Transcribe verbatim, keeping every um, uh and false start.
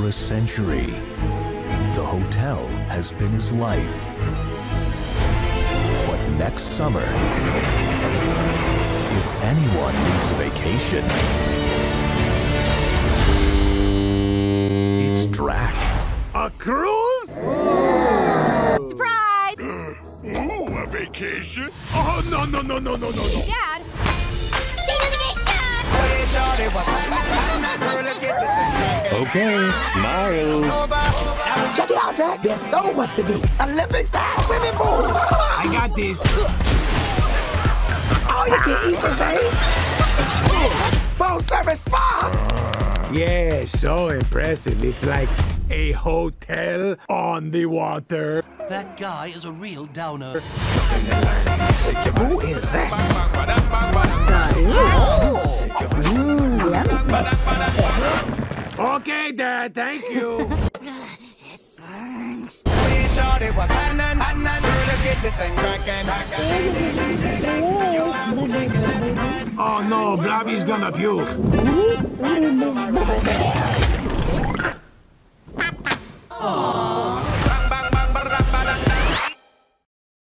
a century. The hotel has been his life. But next summer, if anyone needs a vacation, it's Drac. A cruise? Surprise! Ooh, a vacation? Oh, no, no, no, no, no, no, no. Dad! Okay, smile. Check it out, Jack. There's so much to do. Olympic-sized swimming pool. I got this. All you can eat, babe. Full service spa. Yeah, so impressive. It's like a hotel on the water. That guy is a real downer. Who is that? Okay, Dad, thank you. Oh no, Blobby's gonna puke.